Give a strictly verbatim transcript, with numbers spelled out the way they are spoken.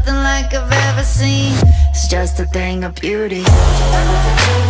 nothing like I've ever seen. It's just a thing of beauty.